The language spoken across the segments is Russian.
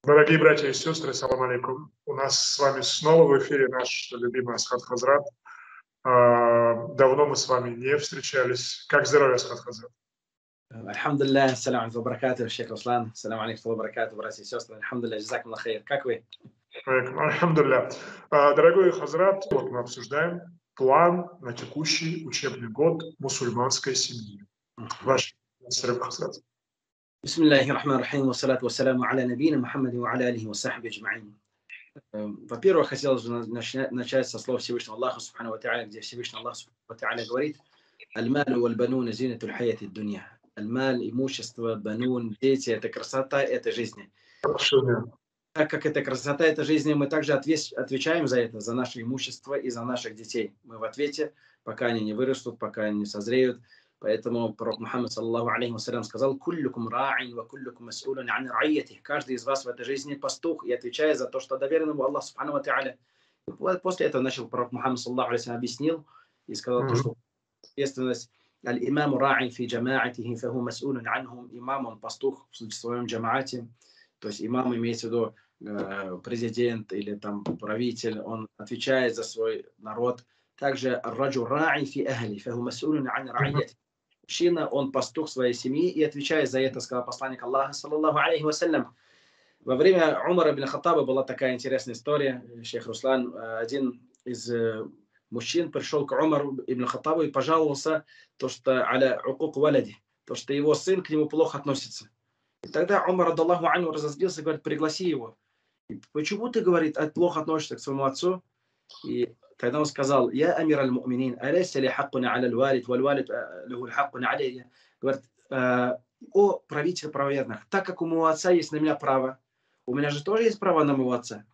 Дорогие братья и сестры, салам алейкум. У нас с вами снова в эфире наш любимый Асхат Хазрат. Давно мы с вами не встречались. Как здоровье, Асхат Хазрат? Альхамдулилля, ассаляму алейкум ва баракатуху, шейх Руслан. Ассаляму алейкум ва баракатуху, братья и сестры. Альхамдулилля, джазакумуллах хайр. Как вы? Альхамдулилля. Дорогой Хазрат, вот мы обсуждаем план на текущий учебный год мусульманской семьи. Ваш Хазрат. Бисмиллахи рахмани рахим, вассалату вассаляму аля набийна Мухаммади ва аля алихи ва сахби аджмаин. Во-первых, хотелось бы начать со слов Всевышнего Аллаха, субхану ва та'аля, где Всевышний Аллах, субхану ва та'аля, говорит: «Аль-малю валь-бануна зинатуль хаяти дунья». Аль-маль, имущество, банун, дети – это красота этой жизни. Так как это красота этой жизни, мы также отвечаем за это, за наше имущество и за наших детей. Мы в ответе, пока они не вырастут, пока они не созреют. Поэтому пророк Мухаммад, саллаллаху алейхи вассалям, сказал: «Куллюкум ра'ин ва куллюкум мас'улун ан ра'иятих». Каждый из вас в этой жизни пастух и отвечает за то, что доверено ему Аллах субхану ва та'аля. После этого начал пророк Мухаммад, саллаллаху алейхи вассалям, объяснил и сказал, что ответственность аль-имаму ра'ин фи джама'атихи фаху мас'улун анхум. Имам, он пастух в своем джамаате. То есть имам имеется в виду президент или там правитель, он отвечает за свой народ. Также раджу ра'ин фи ахли фаху мас'улун ан ра'иятих. Мужчина, он пастух своей семьи и отвечает за это, сказал посланник Аллаха, саллаллаху алейхи вассалям. Во время Умара ибн Хаттаба была такая интересная история. Шейх Руслан, один из мужчин, пришел к Умару ибн Хаттабу и пожаловался, то, что аля укук валяди, то, что его сын к нему плохо относится. И тогда Умар, радаллаху анху, разозлился, говорит: пригласи его. И почему ты, говорит, плохо относишься к своему отцу? И тогда он сказал: «Я амир аль-муминин, аляйса ли хаккуна аля аль-валид, валь-валид лиху аль-хаккуна алейя». Говорит: о правитель правоверных, так как у моего отца есть на меня право, у меня же тоже есть права на моего отца.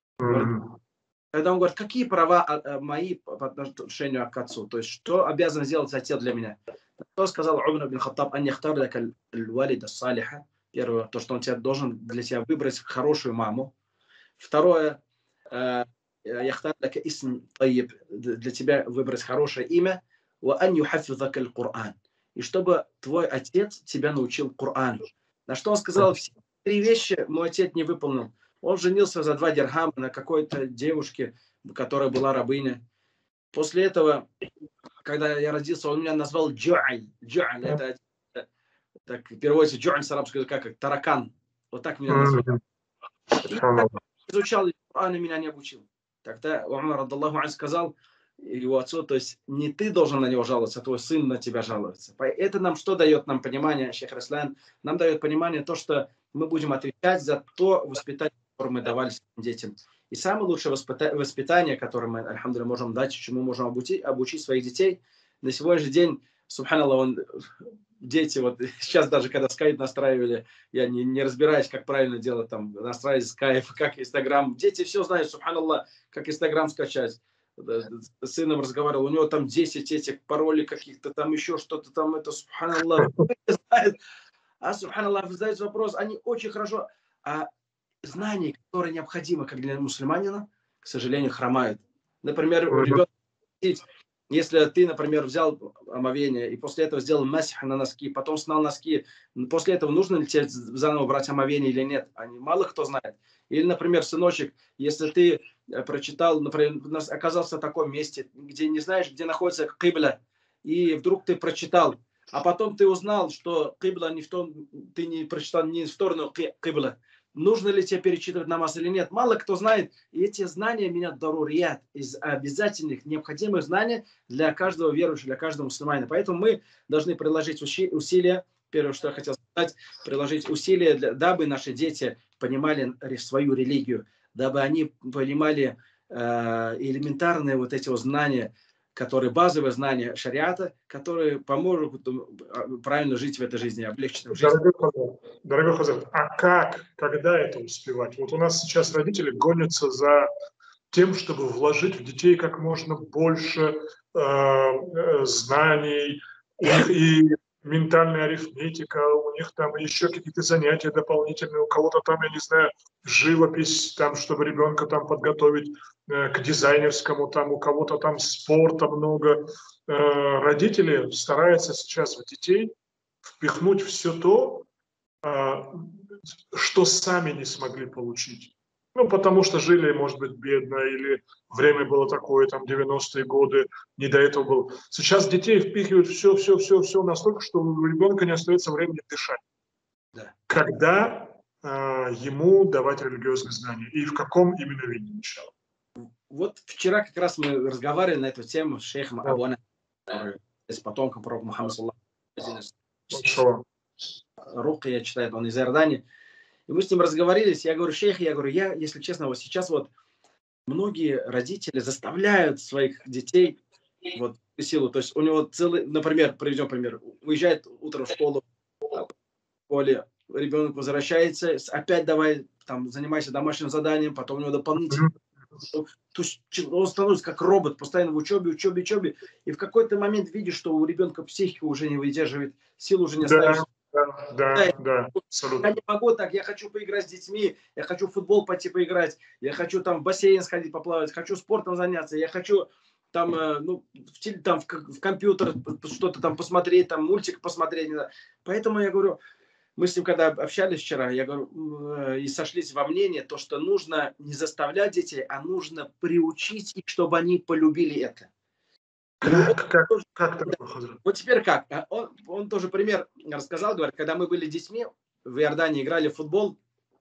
Тогда он говорит: какие права мои по отношению к отцу? То есть, что обязан сделать отец для меня? Что сказал Умар ибн Хаттаб: ан яхтар лака аль-валида салиха. Первое, то, что он должен для тебя выбрать хорошую маму. Второе, яхтар лака исм таyyиб, для тебя выбрать хорошее имя. Ва ан юхаффизака аль-Кур'ан. И чтобы твой отец тебя научил Корану. На что он сказал: все три вещи мой отец не выполнил. Он женился за 2 дирхама на какой-то девушке, которая была рабыня. После этого, когда я родился, он меня назвал Джу'аль. Джу'аль — это так переводится Джу'аль с арабского языка как таракан. Вот так меня назвали. И так изучал Коран и меня не обучил. Тогда Умар, радаллаху анху, сказал его отцу: то есть не ты должен на него жаловаться, а твой сын на тебя жалуется. Это нам что дает нам понимание, шейх Руслан? Нам дает понимание то, что мы будем отвечать за то воспитание, которое мы давали своим детям. И самое лучшее воспитание, которое мы, альхамдулилля, можем дать, чему мы можем обучить своих детей, на сегодняшний день, субханаллах, дети, вот сейчас даже когда скайп настраивали, я не разбираюсь, как правильно делать, там, настраивать скайп, как Инстаграм. Дети все знают, субханаллах, как Инстаграм скачать. С сыном разговаривал, у него там 10 этих паролей каких-то, там еще что-то там, это, субханаллах, знает. А, субханаллах, задается вопрос, они очень хорошо, а знания, которые необходимы как для мусульманина, к сожалению, хромают. Например, у ребенка, если ты, например, взял омовение и после этого сделал масих на носки, потом снял носки, после этого нужно ли тебе заново брать омовение или нет? Мало кто знает. Или, например, сыночек, если ты прочитал, например, оказался в таком месте, где не знаешь, где находится кибля, и вдруг ты прочитал, а потом ты узнал, что кибля не в том, ты не прочитал не в сторону кибля. Нужно ли тебе перечитывать намаз или нет? Мало кто знает. И эти знания меня дарурьят, из обязательных, необходимых знаний для каждого верующего, для каждого мусульманина. Поэтому мы должны приложить усилия. Первое, что я хотел сказать, приложить усилия, дабы наши дети понимали свою религию, дабы они понимали элементарные вот эти вот знания, которые базовые знания шариата, которые помогут правильно жить в этой жизни, облегчить жизнь. Дорогой Хазрат, а как, когда это успевать? Вот у нас сейчас родители гонятся за тем, чтобы вложить в детей как можно больше знаний, и ментальная арифметика, у них там еще какие-то занятия дополнительные, у кого-то там, я не знаю, живопись, там, чтобы ребенка там подготовить к дизайнерскому, там, у кого-то там спорта много. Родители стараются сейчас в детей впихнуть все то, что сами не смогли получить. Ну, потому что жили, может быть, бедно, или время было такое, там, 90-е годы, не до этого было. Сейчас детей впихивают все настолько, что у ребенка не остается времени дышать. Да. Когда ему давать религиозные знания? И в каком именно виде начала? Вот вчера как раз мы разговаривали на эту тему с шейхом Абу Анас, который из потомков пророка Мухаммада, саллаллаху Рукия читает, он из Иордании. И мы с ним разговорились, я говорю, шейх, я, если честно, вот сейчас вот многие родители заставляют своих детей вот силу, то есть у него целый, например, приведем пример, уезжает утром в школу, в школе ребенок возвращается, опять давай там занимайся домашним заданием, потом у него дополнительно, то есть он становится как робот, постоянно в учебе, и в какой-то момент видишь, что у ребенка психика уже не выдерживает, сил уже не остается. Да, абсолютно. Я не могу так, я хочу поиграть с детьми, я хочу в футбол пойти поиграть, я хочу там в бассейн сходить поплавать, хочу спортом заняться, я хочу там, в компьютер что-то там посмотреть, там мультик посмотреть. Поэтому я говорю, мы с ним когда общались вчера, я говорю, и сошлись во мнении, то, что нужно не заставлять детей, а нужно приучить их, чтобы они полюбили это. Как так, Хазрат? Вот теперь как? Он тоже пример рассказал, говорит, когда мы были детьми, в Иордании играли в футбол,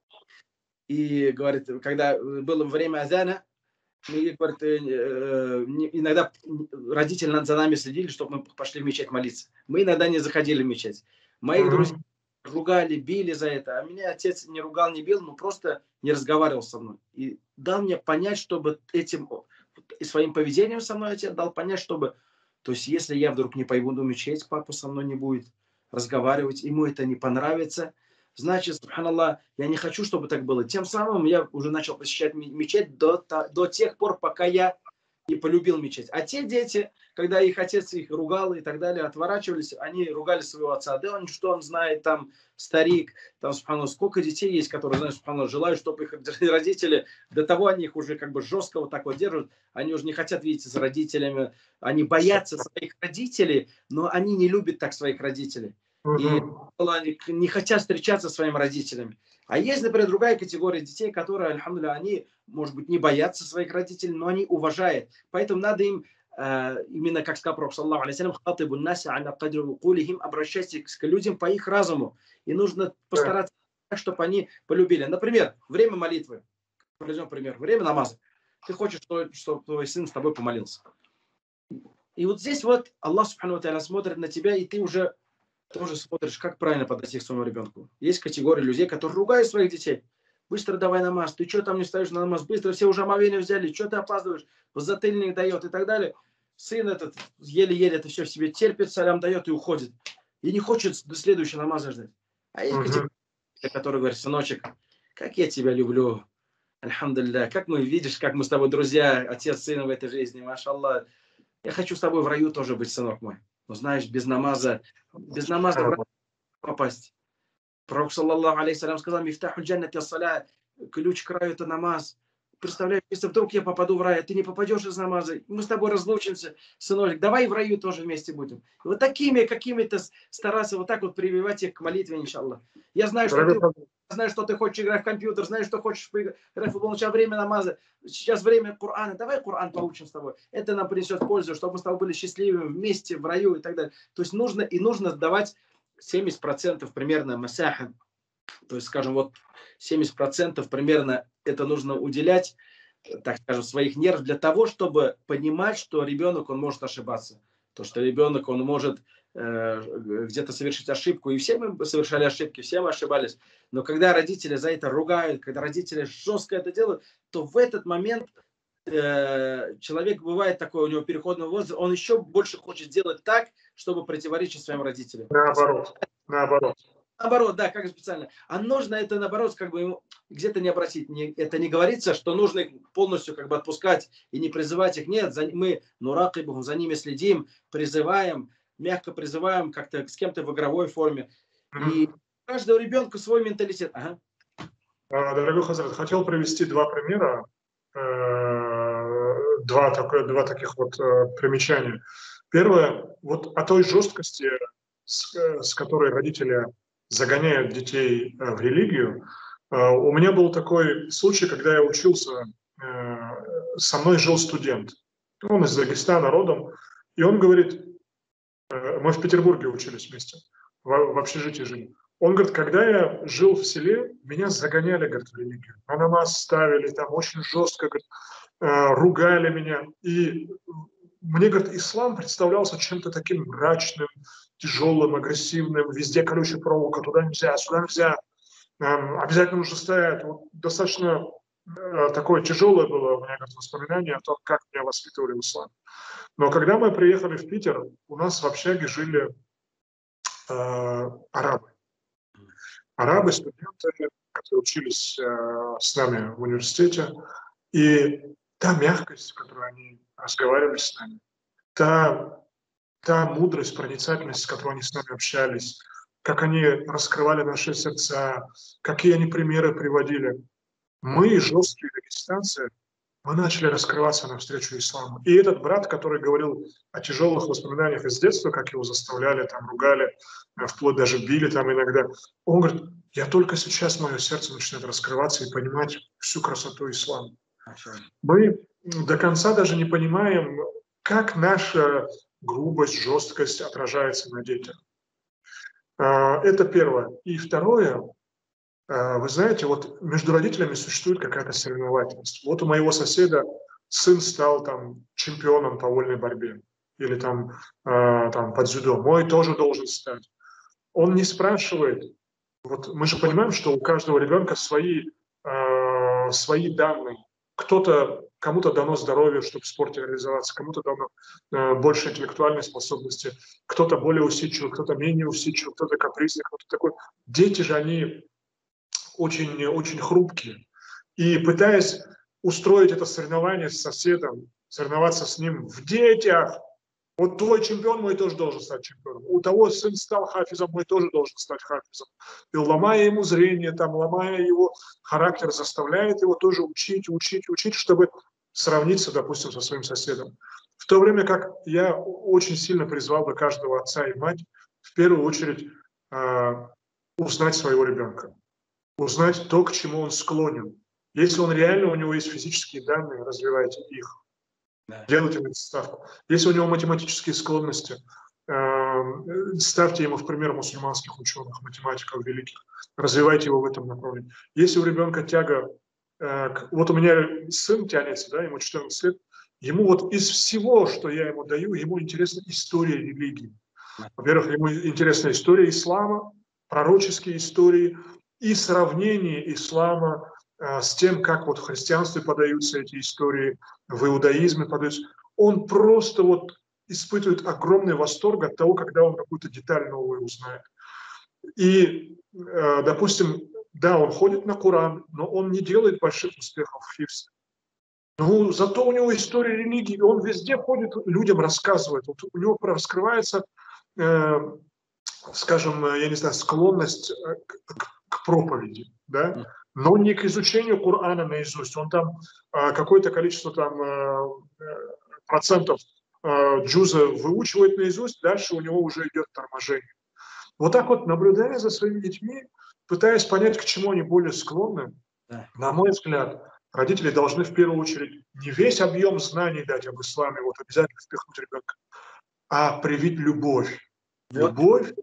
и, говорит, когда было время азана, мы, говорит, иногда родители за нами следили, чтобы мы пошли в мечеть молиться. Мы иногда не заходили в мечеть. Моих друзей ругали, били за это, а меня отец не ругал, не бил, но просто не разговаривал со мной. И дал мне понять, чтобы этим, и своим поведением со мной отец дал понять, чтобы, то есть если я вдруг не пойду в мечеть, папа со мной не будет разговаривать, ему это не понравится, значит, субханаллах, я не хочу, чтобы так было. Тем самым я уже начал посещать мечеть до тех пор, пока я не полюбил мечеть. А те дети, когда их отец их ругал и так далее, отворачивались, они ругали своего отца. Да он что он знает, там старик, там, субханаллах, сколько детей есть, которые, знаешь, субханаллах, желают, чтобы их родители, до того они их уже как бы жестко вот так вот держат, они уже не хотят видеться с родителями, они боятся своих родителей, но они не любят так своих родителей. И не хотят встречаться со своими родителями. А есть, например, другая категория детей, которые, альхамдулилля, они, может быть, не боятся своих родителей, но они уважают. Поэтому надо им, именно как сказал Пророк, саллаху алейхи вассалям, обращайтесь к людям по их разуму. И нужно постараться так, чтобы они полюбили. Например, время молитвы. Приведем пример. Время намаза. Ты хочешь, чтобы твой сын с тобой помолился. И вот здесь вот Аллах субхану ва тааля смотрит на тебя, и ты уже тоже смотришь, как правильно подойти к своему ребенку. Есть категория людей, которые ругают своих детей. Быстро давай намаз, ты что там не ставишь на намаз? Быстро все уже омовение взяли, что ты опаздываешь? Затыльник дает и так далее. Сын этот еле-еле это все в себе терпит, салям дает и уходит. И не хочет до следующего намаза ждать. А есть категория, которые говорят, сыночек, как я тебя люблю. Альхамдулилля, как мы видишь, как мы с тобой друзья, отец, сын в этой жизни, машаллах. Я хочу с тобой в раю тоже быть, сынок мой. Но знаешь, без намаза в рай попасть. Пророк, саллаллаху алейхи сказал, мифтаху джаннати ас-саля, ключ к раю это намаз. Представляешь, если вдруг я попаду в рай, а ты не попадешь из намаза, мы с тобой разлучимся, сыночек, давай в раю тоже вместе будем. И вот такими какими-то стараться вот так вот прививать их к молитве, иншаллах. Я знаю, что ты хочешь играть в компьютер, знаешь, что хочешь играть в футбол, сейчас время намаза, сейчас время Корана, давай Коран поучим с тобой. Это нам принесет пользу, чтобы мы с тобой были счастливыми вместе, в раю и так далее. То есть нужно давать 70% примерно масаха, то есть, скажем, вот 70% примерно это нужно уделять, так скажем, своих нервов для того, чтобы понимать, что ребенок, он может ошибаться. То, что ребенок, он может где-то совершить ошибку. И все мы совершали ошибки, все мы ошибались. Но когда родители за это ругают, когда родители жестко это делают, то в этот момент человек бывает такой, у него переходный возраст, он еще больше хочет сделать так, чтобы противоречить своим родителям. Наоборот, да, как специально. А нужно это, наоборот, как бы ему где-то не обратить. Это не говорится, что нужно их полностью как бы отпускать и не призывать их. Нет, мы нуракибухум, за ними следим, призываем, мягко призываем как-то с кем-то в игровой форме. И у каждого ребенка свой менталитет. Ага. Дорогой Хазрат, хотел привести два примера, два таких вот примечания. Первое, вот о той жесткости, с которой родители загоняют детей в религию. У меня был такой случай, когда я учился, со мной жил студент. Он из Дагестана родом, и он говорит, мы в Петербурге учились вместе, в общежитии жили. Он говорит, когда я жил в селе, меня загоняли, говорит, в религию. На намаз ставили, там очень жестко, говорит, ругали меня. И мне, говорит, ислам представлялся чем-то таким мрачным, тяжелым, агрессивным, везде колючая проволока, туда нельзя, сюда нельзя, обязательно нужно стоять. Вот достаточно такое тяжелое было у меня, говорит, воспоминание о том, как меня воспитывали в исламе. Но когда мы приехали в Питер, у нас в общаге жили арабы. Арабы, студенты, которые учились с нами в университете. И та мягкость, с которой они разговаривали с нами, та мудрость, проницательность, с которой они с нами общались, как они раскрывали наши сердца, какие они примеры приводили. Мы, жесткие дагестанцы, мы начали раскрываться навстречу исламу. И этот брат, который говорил о тяжелых воспоминаниях из детства, как его заставляли, там, ругали, вплоть даже били там иногда, он говорит, я только сейчас, мое сердце начинает раскрываться и понимать всю красоту ислама. Мы до конца даже не понимаем, как наша грубость, жесткость отражается на детях. Это первое. И второе, вы знаете, вот между родителями существует какая-то соревновательность. Вот у моего соседа сын стал там чемпионом по вольной борьбе или там по дзюдо. Мой тоже должен стать. Он не спрашивает. Вот мы же понимаем, что у каждого ребенка свои данные. Кому-то дано здоровье, чтобы в спорте реализоваться, кому-то дано больше интеллектуальной способности, кто-то более усидчивый, кто-то менее усидчивый, кто-то капризный, кто-то такой. Дети же, они очень, очень хрупкие. И пытаясь устроить это соревнование с соседом, соревноваться с ним в детях, вот твой чемпион, мой тоже должен стать чемпионом. У того сын стал хафизом, мой тоже должен стать хафизом. И ломая ему зрение, ломая его характер, заставляет его тоже учить, чтобы сравниться, допустим, со своим соседом. В то время как я очень сильно призвал бы каждого отца и мать в первую очередь узнать своего ребенка, узнать то, к чему он склонен. Если он реально, у него есть физические данные, развивайте их. Делайте ему ставку. Если у него математические склонности, ставьте ему в пример мусульманских ученых, математиков великих, развивайте его в этом направлении. Если у ребенка тяга, вот у меня сын тянется, ему 14 лет, ему вот из всего, что я ему даю, ему интересна история религии. Во-первых, ему интересна история ислама, пророческие истории и сравнение ислама с тем, как вот в христианстве подаются эти истории, в иудаизме подаются. Он просто вот испытывает огромный восторг от того, когда он какую-то деталь новую узнает. И, допустим, да, он ходит на Коран, но он не делает больших успехов в хифзе. Ну, зато у него история религии, он везде ходит, людям рассказывает. Вот у него раскрывается, скажем, я не знаю, склонность к проповеди, да? Но не к изучению Корана наизусть. Он там какое-то количество процентов джуза выучивает наизусть, дальше у него уже идет торможение. Вот так вот, наблюдая за своими детьми, пытаясь понять, к чему они более склонны, на мой взгляд, родители должны в первую очередь не весь объем знаний дать об исламе, вот обязательно впихнуть ребенка, а привить любовь. Любовь,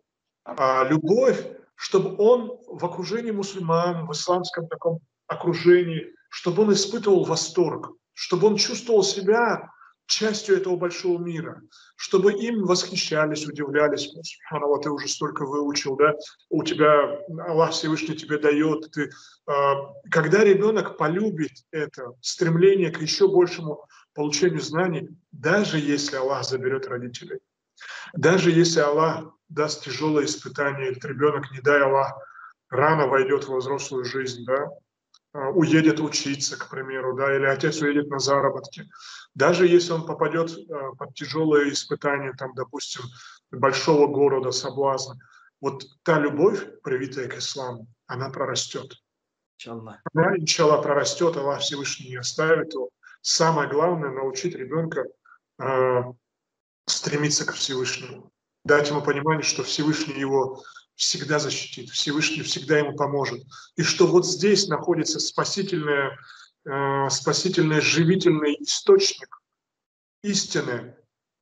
чтобы он в окружении мусульман, в исламском таком окружении, чтобы он испытывал восторг, чтобы он чувствовал себя частью этого большого мира, чтобы им восхищались, удивлялись. Вот ты уже столько выучил, да? У тебя Аллах Всевышний тебе дает. Когда ребенок полюбит это стремление к еще большему получению знаний, даже если Аллах заберет родителей, даже если Аллах даст тяжелое испытание, этот ребенок, не дай Аллах, рано войдет в взрослую жизнь, да, уедет учиться, к примеру, да, или отец уедет на заработки. Даже если он попадет под тяжелое испытание, там, допустим, большого города, соблазна, вот та любовь, привитая к исламу, она прорастет. Она, иншаллах, прорастет, Аллах Всевышний не оставит его. Самое главное — научить ребенка стремиться к Всевышнему, дать ему понимание, что Всевышний его всегда защитит, Всевышний всегда ему поможет. И что вот здесь находится спасительный, живительный источник истины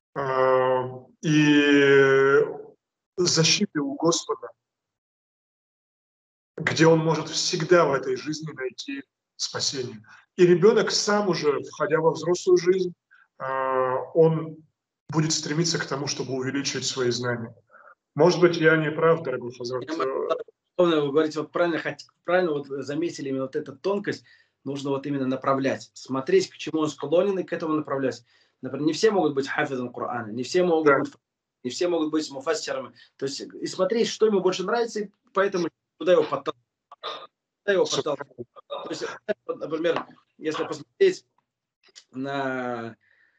и защиты у Господа, где он может всегда в этой жизни найти спасение. И ребенок сам уже, входя во взрослую жизнь, он будет стремиться к тому, чтобы увеличивать свои знания. Может быть, я не прав, дорогой Хазрат. Вы говорите, вот правильно вот заметили именно вот эту тонкость, нужно вот именно направлять, смотреть, к чему он склонен, и к этому направлять. Например, не все могут быть хафизом Корана, не все могут быть муфассирами. То есть и смотреть, что ему больше нравится, и поэтому куда его подталкивать. То есть, например, если посмотреть на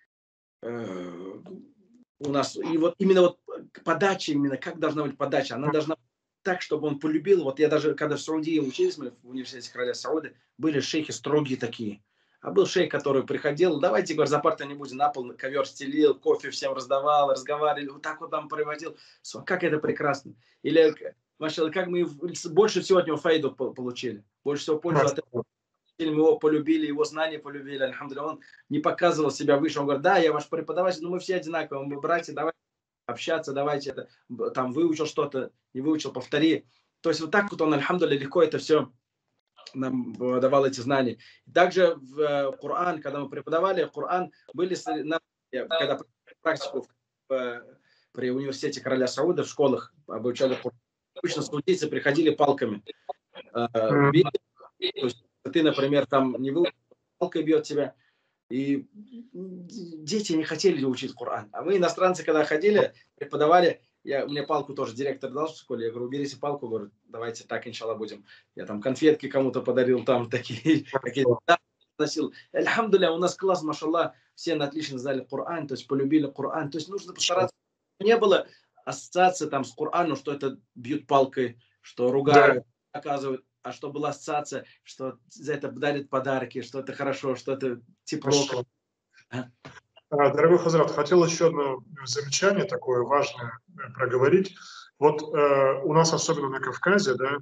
у нас, и вот именно вот подача, именно как должна быть подача, она должна быть так, чтобы он полюбил. Вот я даже, когда в Саудии учились, мы в университете короля Сауды, были шейхи строгие такие. А был шейх, который приходил, давайте, говорит, за партой не будем, на пол ковер стелил, кофе всем раздавал, разговаривали, вот так вот там приводил. Как это прекрасно. Или, машалла, как мы больше всего от него файду получили, больше всего пользу от этого. Мы его полюбили, его знания полюбили, альхамдулилля. Он не показывал себя выше, он говорит, да, я ваш преподаватель, но мы все одинаковые, мы братья, давайте общаться, давайте это, там выучил что-то, не выучил, повтори. То есть вот так вот он, альхамдулилля, легко это все нам давал эти знания. Также в Коран, когда мы преподавали Коран, были, когда практику при университете короля Сауда в школах обучали Коран, обычно саудийцы приходили палками. То есть ты, например, там не выучил, палкой бьет тебя. И дети не хотели учить Коран. А мы, иностранцы, когда ходили, преподавали, мне палку тоже директор дал в школе, я говорю, уберите палку, говорю, давайте так, иншалла, будем. Я там конфетки кому-то подарил, там такие носил. Альхамдулилля, у нас класс, машалла, все отлично знали Коран, то есть полюбили Коран. То есть нужно постараться, не было ассоциации там с Кораном, что это бьют палкой, что ругают, оказывают. А что была ассоциация, что за это дарят подарки, что это хорошо, что это тепло. Дорогой Хазрат, хотел еще одно замечание такое важное проговорить. Вот у нас, особенно на Кавказе, да,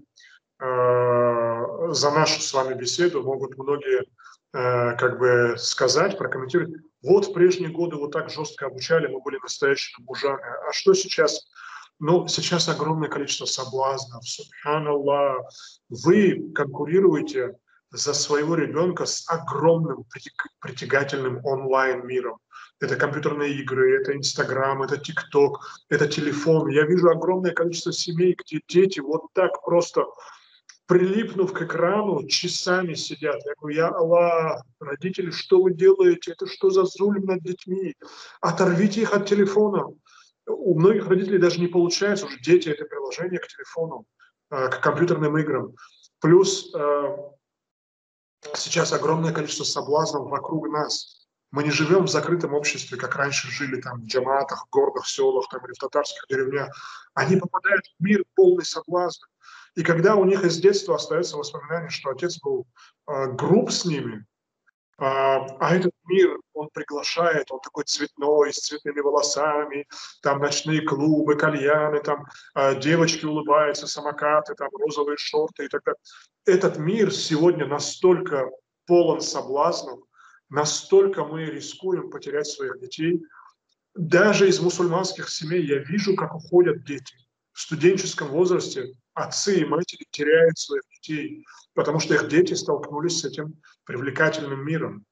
за нашу с вами беседу могут многие как бы сказать, прокомментировать, вот в прежние годы вот так жестко обучали, мы были настоящими мужами. А что сейчас? Ну, сейчас огромное количество соблазнов, субханаллах. Вы конкурируете за своего ребенка с огромным притягательным онлайн-миром. Это компьютерные игры, это Инстаграм, это ТикТок, это телефон. Я вижу огромное количество семей, где дети вот так просто, прилипнув к экрану, часами сидят. Я говорю, я Аллах, родители, что вы делаете? Это что за зульм над детьми? Оторвите их от телефона. У многих родителей даже не получается, уже дети это приложение к телефону, к компьютерным играм. Плюс сейчас огромное количество соблазнов вокруг нас. Мы не живем в закрытом обществе, как раньше жили там в джаматах, в горных селах там, или в татарских деревнях. Они попадают в мир полный соблазнов. И когда у них из детства остается воспоминание, что отец был груб с ними, а этот мир, он приглашает, он такой цветной, с цветными волосами, там ночные клубы, кальяны, там девочки улыбаются, самокаты, там розовые шорты и так далее. Этот мир сегодня настолько полон соблазнов, настолько мы рискуем потерять своих детей. Даже из мусульманских семей я вижу, как уходят дети. В студенческом возрасте отцы и матери теряют своих детей, потому что их дети столкнулись с этим привлекательным миром.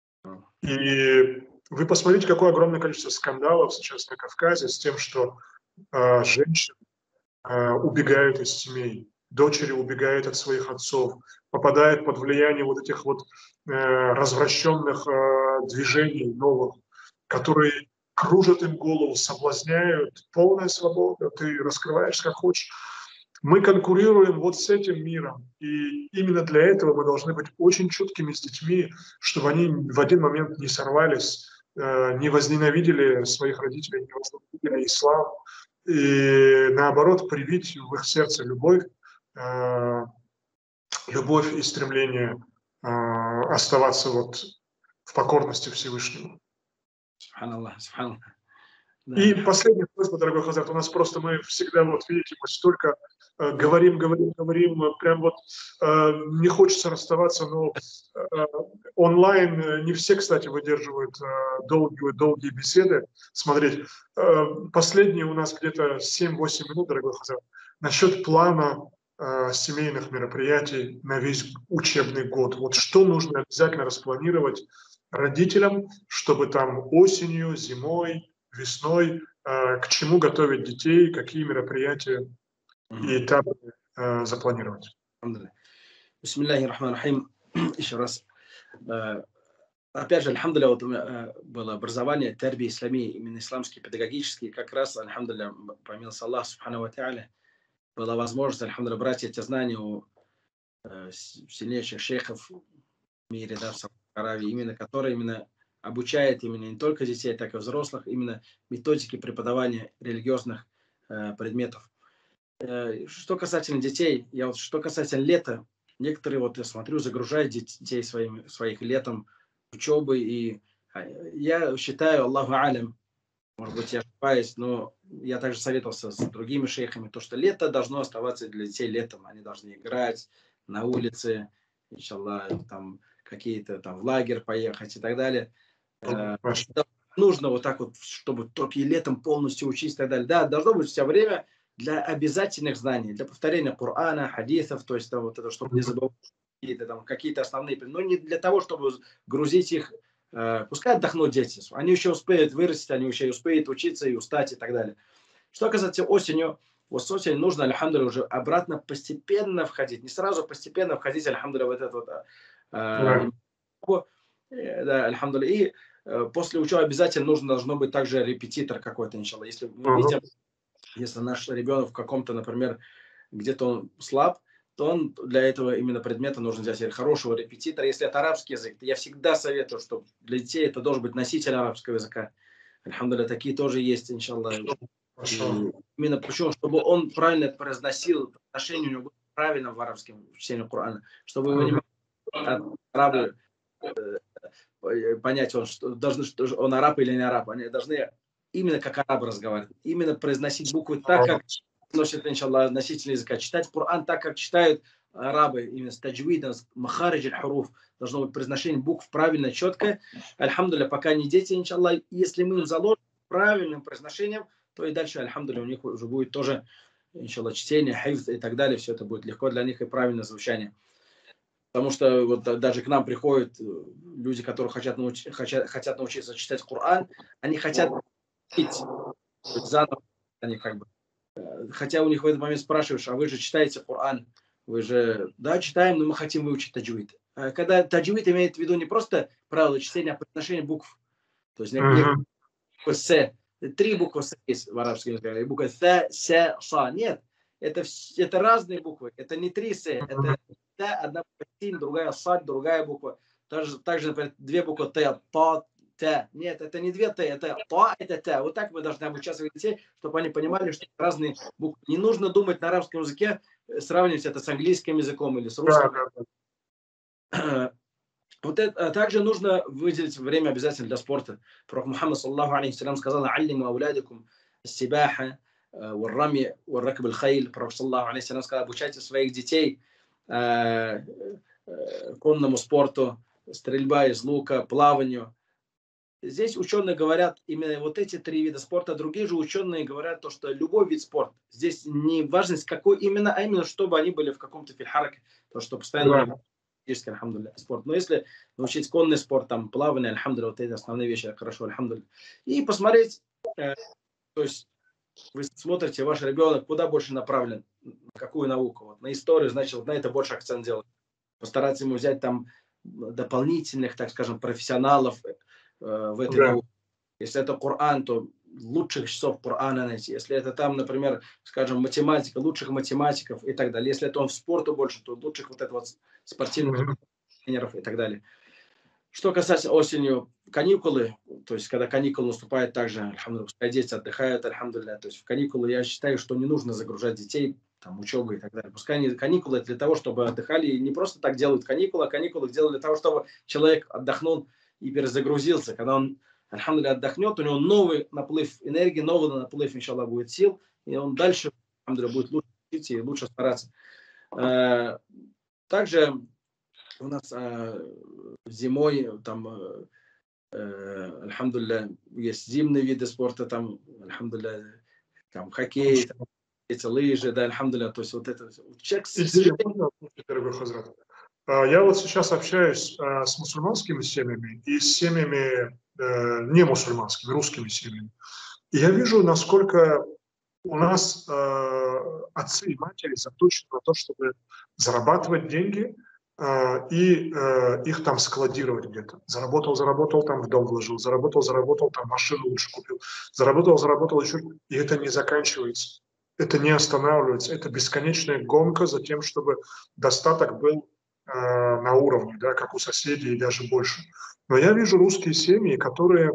И вы посмотрите, какое огромное количество скандалов сейчас на Кавказе с тем, что женщины убегают из семей, дочери убегают от своих отцов, попадают под влияние вот этих вот развращенных движений новых, которые кружат им голову, соблазняют, полная свобода, ты раскрываешься как хочешь. Мы конкурируем вот с этим миром, и именно для этого мы должны быть очень чуткими с детьми, чтобы они в один момент не сорвались, не возненавидели своих родителей, не возненавидели ислам, и наоборот привить в их сердце любовь и стремление оставаться вот в покорности Всевышнему. Субханаллах, субханаллах. Да. И последняя просьба, дорогой Хазрат, у нас просто мы всегда, вот видите, мы столько говорим, прям вот не хочется расставаться, но онлайн не все, кстати, выдерживают долгие беседы смотреть. Последние у нас где-то 7-8 минут, дорогой Хазрат, насчет плана семейных мероприятий на весь учебный год. Вот что нужно обязательно распланировать родителям, чтобы там осенью, зимой, весной, к чему готовить детей, какие мероприятия и этапы запланировать. Бисмиллахи рахмани рахим. Еще раз. Опять же, альхамдулилля, вот у меня было образование, терби, ислами, именно исламский, педагогический, как раз, альхамдулилля, помиловался Аллах, субхану ва тааля, была возможность, альхамдулилля, брать эти знания у сильнейших шейхов в мире, да, в Саудовской Аравии, именно которые именно обучают именно не только детей, так и взрослых, именно методики преподавания религиозных предметов. Что касательно детей, что касательно лета, некоторые, вот я смотрю, загружают детей своих летом учебы, и я считаю, Аллаху алям, может быть, я ошибаюсь, но я также советовался с другими шейхами, то, что лето должно оставаться для детей летом, они должны играть на улице, иншаллах, там какие-то там в лагерь поехать и так далее. Нужно вот так вот, чтобы только и летом полностью учиться и так далее. Да, должно быть все время для обязательных знаний, для повторения Корана, хадисов, то есть там, вот это, чтобы не забывать какие-то основные, но не для того, чтобы грузить их, пускай отдохнут дети, они еще успеют вырасти, они еще успеют учиться и устать и так далее. Что касается осенью, вот с осени нужно, альхамдулилля, уже обратно постепенно входить, не сразу, постепенно входить, альхамдулилля, в этот вот, да, альхамдулилля, и после учебы обязательно должно быть также репетитор какой-то, иншаллах. Если мы видим, если наш ребенок в каком-то, например, где-то он слаб, то он для этого именно предмета нужно взять хорошего репетитора. Если это арабский язык, то я всегда советую, что для детей это должен быть носитель арабского языка. Альхамдулилля, такие тоже есть, иншаллах. Именно причем, чтобы он правильно произносил, отношение у него было правильно в арабском чтении Корана, чтобы его не могли арабы понять, он араб или не араб. Они должны именно как арабы разговаривать, именно произносить буквы так, как носит, иншаллах, носитель языка, читать Коран так, как читают арабы, именно с таджвидом, с махариджи аль-хуруф, должно быть произношение букв правильно, четкое. Альхамдулилля, пока не дети, иншаллах, если мы им заложим правильным произношением, то и дальше, альхамдулилля, у них уже будет тоже, иншаллах, чтение, хифз и так далее, все это будет легко для них и правильное звучание. Потому что вот даже к нам приходят люди, которые хотят научиться читать Коран, они хотят учить заново, они как бы. Хотя у них в этот момент спрашиваешь, а вы же читаете Коран? Вы же, да, читаем, но мы хотим выучить таджвид. Когда таджвид имеет в виду не просто правила чтения, а произношение букв. То есть буква С, 3 буквы С есть в арабском языке, буква С, С, Са. Нет, это разные буквы, это не 3 С, это одна буква Син, другая Сад, другая буква. Также, например, 2 буквы Т, Та, Т. Нет, это не 2 Т, это Та, это Т. Вот так мы должны обучать своих детей, чтобы они понимали, что разные буквы. Не нужно думать на арабском языке, сравнивать это с английским языком или с русским. Вот это, также нужно выделить время обязательно для спорта. Пророк Мухаммад, саллаху алейхи вассалям, сказал: «Аллиму аулядикум сибаха, варрами, варракб аль-хайль». Пророк, саллаху алейхи вассалям, сказал: обучайте своих детей конному спорту, стрельба из лука, плаванию. Здесь ученые говорят именно вот эти 3 вида спорта. Другие же ученые говорят то, что любой вид спорта. Здесь не важность какой именно, а именно чтобы они были в каком-то фильхараке, то что постоянно альхамдулилля, спорт. Но если научить конный спорт, там плавание, альхамдулилля, вот эти основные вещи, хорошо, альхамдулилля. И посмотреть, то есть вы смотрите, ваш ребенок куда больше направлен, на какую науку. Вот, на историю, значит, вот на это больше акцент делать. Постараться ему взять там дополнительных, так скажем, профессионалов в этой науке. Если это Коран, то лучших часов Корана найти. Если это там, например, скажем, математика, лучших математиков и так далее. Если это он в спорту больше, то лучших вот этого спортивных тренеров и так далее. Что касается осенью, каникулы, то есть когда каникулы наступают, также, альхамдулилля, дети отдыхают, альхамдулилля. То есть в каникулы я считаю, что не нужно загружать детей там, учебой и так далее. Пускай каникулы для того, чтобы отдыхали, и не просто так делают каникулы, а каникулы делают для того, чтобы человек отдохнул и перезагрузился. Когда он альхамдулилля, отдохнет, у него новый наплыв энергии, новый наплыв, иншаллах, будет сил, и он дальше, альхамдулилля, будет лучше учиться и лучше стараться. Также у нас зимой там, альхамдулилля, есть зимние виды спорта, там, альхамдулилля, там хоккей, там, эти лыжи, да, альхамдулилля, то есть вот это. Человек Дорогой Хазрат. Я вот сейчас общаюсь с мусульманскими семьями и с семьями не мусульманскими, русскими семьями. И я вижу, насколько у нас отцы и матери заточены на то, чтобы зарабатывать деньги и их там складировать где-то. Заработал, там в дом вложил, заработал, там машину лучше купил, заработал еще, и это не заканчивается. Это не останавливается. Это бесконечная гонка за тем, чтобы достаток был на уровне, да, как у соседей и даже больше. Но я вижу русские семьи, которые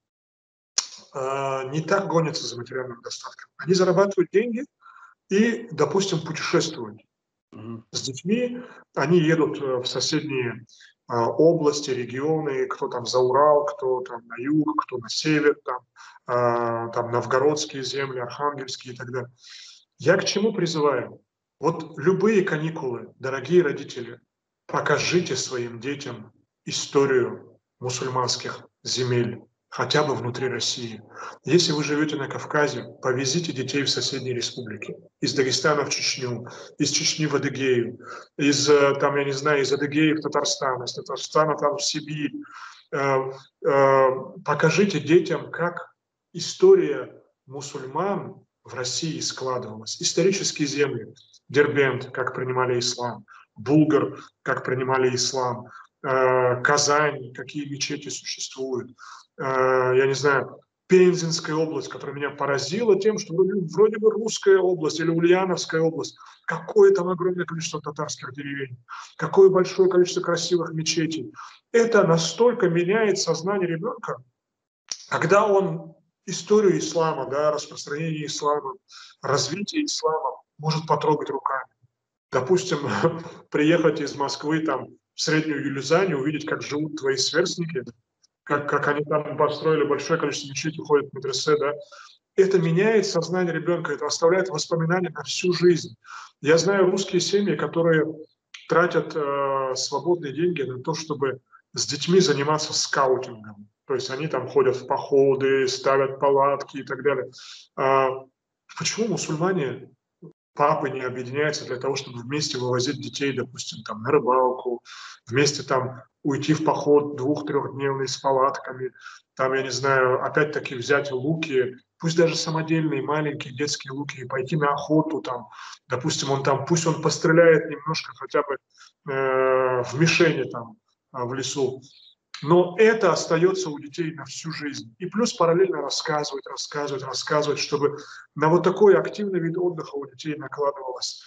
не так гонятся за материальным достатком. Они зарабатывают деньги и, допустим, путешествуют. С детьми они едут в соседние области, регионы, кто там за Урал, кто там на юг, кто на север, там новгородские земли, архангельские и так далее. Я к чему призываю? Вот любые каникулы, дорогие родители, покажите своим детям историю мусульманских земель, хотя бы внутри России. Если вы живете на Кавказе, повезите детей в соседние республики. Из Дагестана в Чечню, из Чечни в Адыгею, из Адыгеи в Татарстан, из Татарстана там в Сибирь. Покажите детям, как история мусульман в России складывалась. Исторические земли. Дербент, как принимали ислам. Булгар, как принимали ислам. Казань, какие мечети существуют. Я не знаю, Пензенская область, которая меня поразила тем, что вроде бы русская область или Ульяновская область, какое там огромное количество татарских деревень, какое большое количество красивых мечетей. Это настолько меняет сознание ребенка, когда он историю ислама, да, распространение ислама, развитие ислама может потрогать руками. Допустим, приехать из Москвы там, в Среднюю Юлюзань, увидеть, как живут твои сверстники, как они там построили большое количество мечетей, ходят в медресе, да, это меняет сознание ребенка, это оставляет воспоминания на всю жизнь. Я знаю русские семьи, которые тратят свободные деньги на то, чтобы с детьми заниматься скаутингом. То есть они там ходят в походы, ставят палатки и так далее. Почему мусульмане, папы не объединяются для того, чтобы вместе вывозить детей, допустим, там, на рыбалку, вместе там уйти в поход 2-3-дневный с палатками, там, я не знаю, опять-таки взять луки, пусть даже самодельные, маленькие детские луки, и пойти на охоту, там, допустим, пусть он постреляет немножко хотя бы в мишени там в лесу, но это остается у детей на всю жизнь. И плюс параллельно рассказывать, чтобы на вот такой активный вид отдыха у детей накладывалось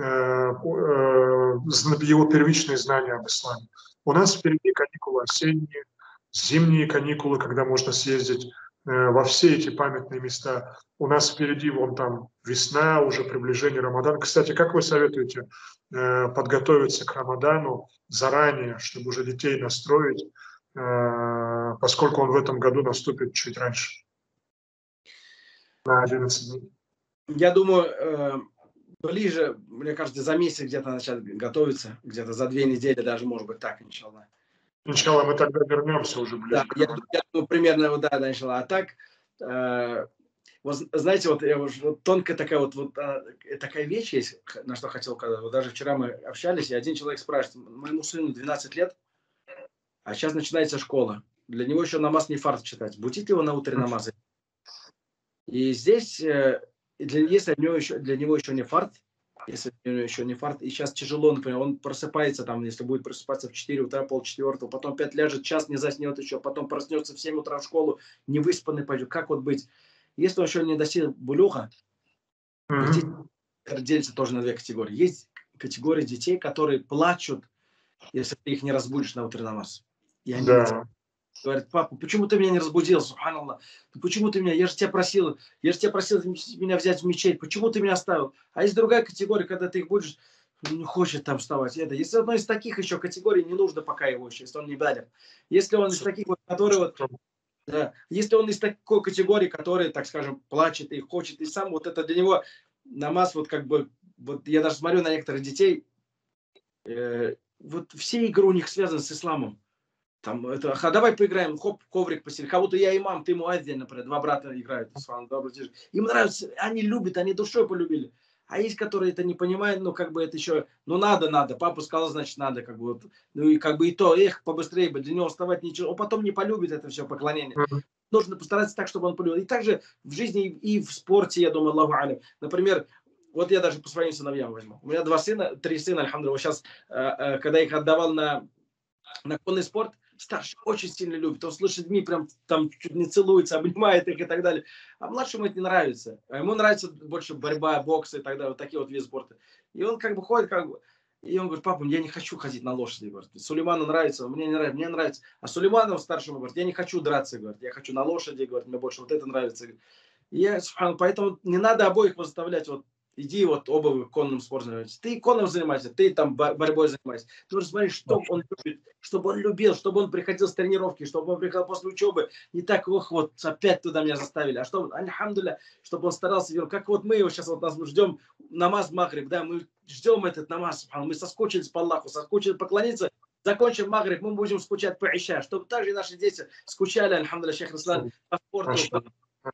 его первичные знания об исламе. У нас впереди каникулы осенние, зимние каникулы, когда можно съездить во все эти памятные места. У нас впереди вон там весна, уже приближение Рамадана. Кстати, как вы советуете подготовиться к Рамадану заранее, чтобы уже детей настроить, поскольку он в этом году наступит чуть раньше, на 11 дней? Я думаю, ближе, мне кажется, за месяц где-то начать готовиться, где-то за 2 недели даже, может быть, так, иншаллах. Иншаллах, мы тогда вернемся уже ближе. Да, я думаю, примерно, да, иншаллах. А так, вот, знаете, вот тонкая такая такая вещь есть, на что хотел сказать. Вот даже вчера мы общались, и один человек спрашивает: моему сыну 12 лет, а сейчас начинается школа. Для него еще намаз не фард читать. Будить его на утренний намаз. И здесь, если для него еще не фард, и сейчас тяжело, например, он просыпается, там, если будет просыпаться в 4 утра, 3:30, потом опять ляжет, час не заснет еще, потом проснется в 7 утра в школу, не выспанный пойдет. Как вот быть? Если он еще не достиг булюга, дети делятся тоже на 2 категории. Есть категория детей, которые плачут, если ты их не разбудишь на утренний намаз. И они говорят: папа, почему ты меня не разбудил, субханаллах? Почему ты меня, я же тебя просил меня взять в мечеть, почему ты меня оставил? А есть другая категория, когда ты их будешь, не хочет там вставать. Если одной из таких еще категорий, не нужно пока его еще, если он не бадер. Если он из таких, которые Да. Если он из такой категории, который, так скажем, плачет и хочет, и сам, вот это для него намаз, вот как бы, вот я даже смотрю на некоторых детей, вот все игры у них связаны с исламом. Там это, давай поиграем, хоп, коврик посели. Как будто я имам, ты муаддин, например, два брата играют. Им нравится, они любят, они душой полюбили. А есть, которые это не понимают, ну, как бы это еще, ну, надо. Папа сказал, значит, надо, как бы, вот, ну, и как бы и то, побыстрее бы, для него вставать ничего. Он потом не полюбит это все поклонение. Нужно постараться так, чтобы он полюбил. И также в жизни и в спорте, я думаю, Аллаху алям. Например, вот я даже по своим сыновьям возьму. У меня 3 сына, альхамдулилlah. Сейчас, когда я их отдавал на конный спорт, старший очень сильно любит. Он с лошадьми прям там чуть не целуется, обнимает их и так далее. А младшему это не нравится. А ему нравится больше борьба, бокс и так далее. Вот такие вот виды спорта. И он как бы ходит, как бы, и он говорит: папа, я не хочу ходить на лошади. Говорит. Сулейману нравится, мне не нравится, мне нравится. А Сулейману старшему говорит: я не хочу драться, говорит, я хочу на лошади, говорит, мне больше вот это нравится. И поэтому не надо обоих заставлять вот. Иди вот оба конным спортом занимайся. Ты конным занимайся, ты там борьбой занимайся. Ты нужно смотреть, что он любит, чтобы он любил, чтобы он приходил с тренировки, чтобы он приходил после учебы. Не так, ох, вот опять туда меня заставили. А чтобы, альхамдулилля, чтобы он старался, как вот мы его сейчас вот нас ждем, намаз магриб, да, мы ждем этот намаз, мы соскучились по Аллаху, соскучились поклониться. Закончим магриб, мы будем скучать по иша, чтобы также наши дети скучали, альхамдулилля, шейх Руслан, по спорту,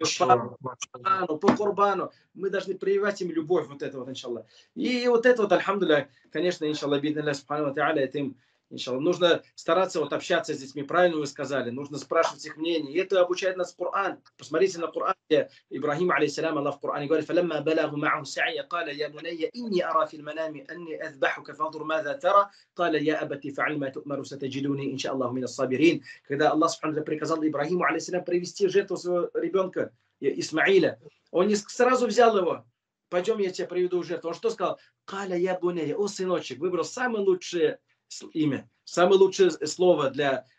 по курбану. Мы должны прививать им любовь, вот это вот, иншаллах. И вот это вот, альхамдулилля, конечно, иншаллах, биднилля, субхану ва тааля, это им, иншаллах, нужно стараться вот общаться с детьми, правильно вы сказали, нужно спрашивать их мнение. И это обучает нас Коран. Посмотрите на Коран, где Ибрахим, алейхиссалям, Аллах в Коране говорит: فَلَمَّا بَلَغُوا مَعَهُ السَّعْيَ قَالَ يَا بُنَيَّ إِنِّي أَرَى فِي الْمَنَامِ أَنِّي أَذْبَحُكَ فَانظُرْ مَاذَا تَرَى قال يا أبت فعل ما تؤمر ستجدني إن شاء الله من الصابرين. Когда Аллах субхану приказал Ибрахиму, алейхиссалям, привести жертву своего ребенка Исмаиля, он не сразу взял его. Пойдем, я тебе приведу жертву. Он что сказал? Каля я бунея, о сыночек, выбрал самое лучшее имя, самое лучшее слово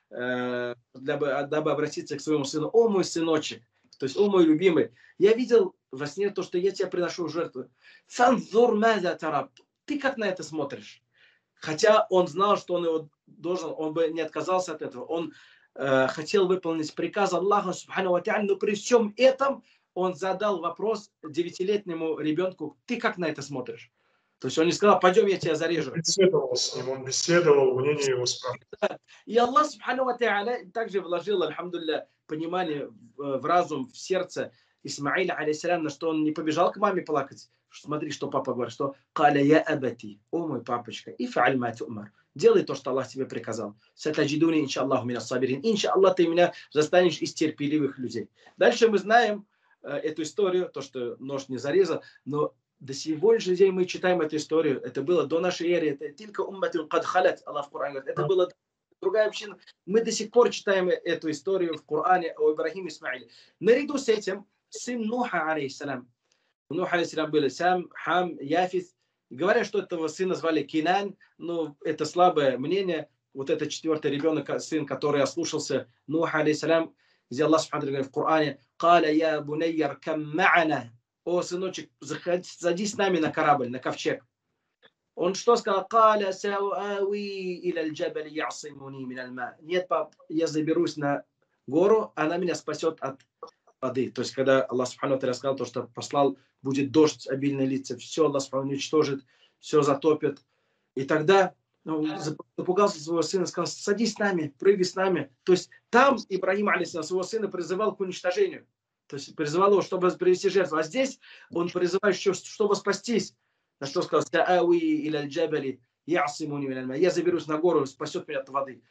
дабы обратиться к своему сыну. О мой сыночек, то есть о мой любимый, я видел во сне то, что я тебя приношу в жертву. Фанзур маза тараб. Ты как на это смотришь? Хотя он знал, что он его должен, он бы не отказался от этого. Он хотел выполнить приказ Аллаха, субхану ва тааля, но при всем этом он задал вопрос 9-летнему ребенку: ты как на это смотришь? То есть он не сказал: пойдем, я тебя зарежу. Он беседовал с ним, он беседовал, мнение его спрашивал. И Аллах, субхану ва тааля, также вложил, альхамдулилля, понимание в разум, в сердце Исмаиля, алейхиссалям, на что он не побежал к маме плакать. Смотри, что папа говорит, что «Каля я абати», о мой папочка, и фа'аль ма ту'мар. Делай то, что Аллах тебе приказал. Сатаджидуни, иншаллаху, мина сабирин. Иншаллах, ты меня застанешь из терпеливых людей. Дальше мы знаем эту историю, то, что нож не зарезал, но до сегодняшнего дня мы читаем эту историю. Это было до нашей эры. Это только умматун кад халат, Аллах в Коране говорит. Это было другая община. Мы до сих пор читаем эту историю в Коране о Ибрахиме и Исмаиле. Наряду с этим сын Нуха, алейхиссалям. У Нуха, алейхиссалям, были Сам, Хам, Яфис. Говорят, что этого сына звали Кинан, но это слабое мнение. Вот это 4-й ребенок, сын, который ослушался Нуха, алейхиссалям, где Аллах субхану говорит в Коране: «Каля я бунайяр кам ма'ана». О, сыночек, садись с нами на корабль, на ковчег. Он что сказал? «Каля сауави иля джабали ясимуни мин аль-ма». Нет, пап, я заберусь на гору, она меня спасет от воды. То есть, когда Аллах субхану ва тааля сказал то, что послал, будет дождь, обильные лица, все Аллах субхану уничтожит, все затопит. И тогда запугался своего сына, сказал: садись с нами, прыгай с нами. То есть там Ибрахим, алейхиссалям, своего сына призывал к уничтожению. То есть призывал его, чтобы привести жертву. А здесь он призывает еще, чтобы спастись. На что сказал: я заберусь на гору, спасет меня от воды.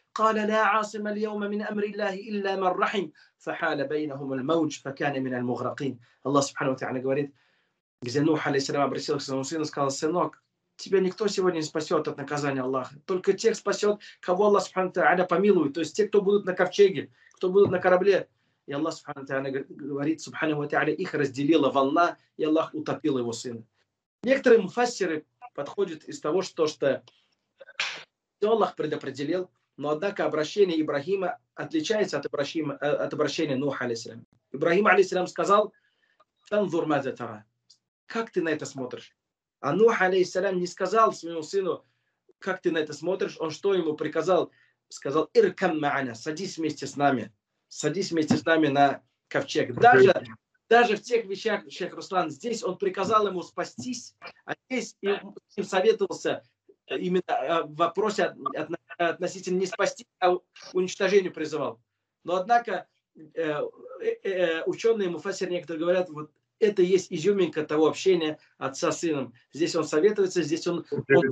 Аллах субхану ва тааля говорит, где Нух, алейхиссалям, обратился к своему сыну и сказал: сынок, тебя никто сегодня не спасет от наказания Аллаха. Только тех спасет, кого Аллах субхану ва тааля помилует. То есть те, кто будут на ковчеге, кто будут на корабле. И Аллах субхану ва тааля говорит, субхану ва тааля, их разделила волна, и Аллах утопил его сына. Некоторые муфассиры подходят из того, что все Аллах предопределил, но однако обращение Ибрахима отличается от обращения Нуха, алейхиссалям. Ибрахим, алейхиссалям, сказал: «Танзур маза тара». Как ты на это смотришь? А Нух, алейхиссалям, не сказал своему сыну: как ты на это смотришь? Он что ему приказал? Сказал: «Иркам ма'ана», садись вместе с нами. садись вместе с нами на ковчег. Даже в тех вещах, Шейх Руслан, здесь он приказал ему спастись, а здесь с ним советовался именно в вопросе относительно не спасти, а уничтожению призывал. Но однако ученые, муфассиры некоторые говорят, вот это есть изюминка того общения отца с сыном. Здесь он советуется, здесь он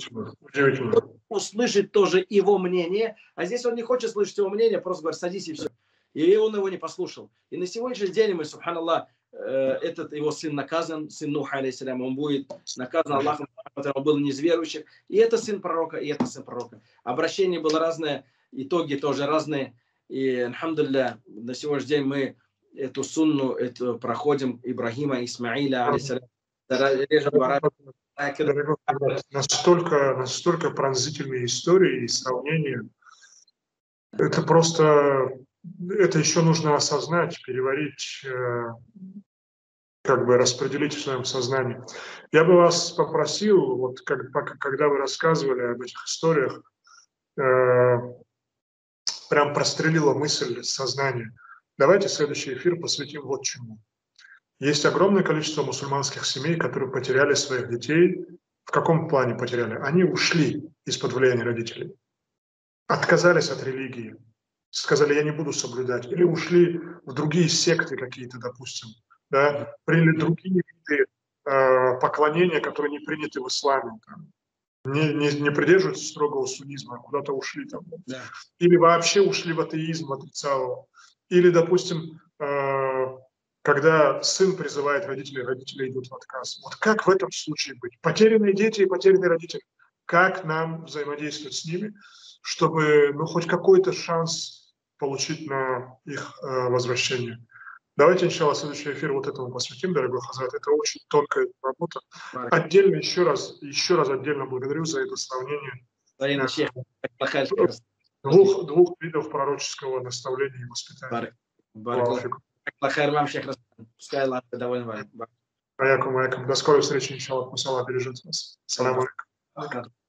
услышит тоже его мнение, а здесь он не хочет слышать его мнение, просто говорит, садись и все. И он его не послушал. И на сегодняшний день мы, субханаллах, этот его сын наказан, сын Нуха, алейхиссалям, он будет наказан Аллахом, он был не из верующих. И это сын пророка, и это сын пророка. Обращение было разное, итоги тоже разные. И, альхамдулилля, на сегодняшний день мы эту сунну проходим Ибрахима, Исмаиля, алейхиссалям. Настолько пронзительные истории и сравнения. Это просто, это еще нужно осознать, переварить, как бы распределить в своем сознании. Я бы вас попросил, вот когда вы рассказывали об этих историях, прям прострелила мысль сознания. Давайте следующий эфир посвятим вот чему. Есть огромное количество мусульманских семей, которые потеряли своих детей. В каком плане потеряли? Они ушли из-под влияния родителей, отказались от религии, сказали, я не буду соблюдать, или ушли в другие секты какие-то, допустим, да, приняли другие виды поклонения, которые не приняты в исламе, там, не придерживаются строгого суннизма, а куда-то ушли там, да. Или вообще ушли в атеизм, отрицал, или, допустим, когда сын призывает родителей, родители идут в отказ. Вот как в этом случае быть? Потерянные дети и потерянные родители. Как нам взаимодействовать с ними, чтобы хоть какой-то шанс получить на их возвращение? Давайте, иншаллах, следующий эфир вот этому посвятим, дорогой Хазрат. Это очень тонкая работа. Отдельно, еще раз отдельно благодарю за это сравнение двух видов пророческого наставления и воспитания. Пускай Аллах доволен вами. До скорой встречи, иншаллах. Пусть Аллах бережет вас. Салам алейкум.